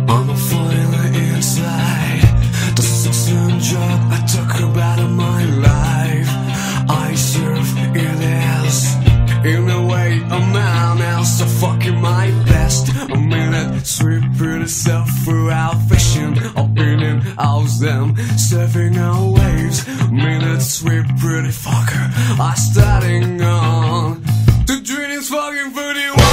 I'm a feeling inside. The sudden job I took about in my life. I serve it as in a way a man else. So fucking my best. A minute sweet pretty self throughout fishing. Up in and out them surfing our waves. Minute sweet pretty fucker. I starting on the dream is fucking 31.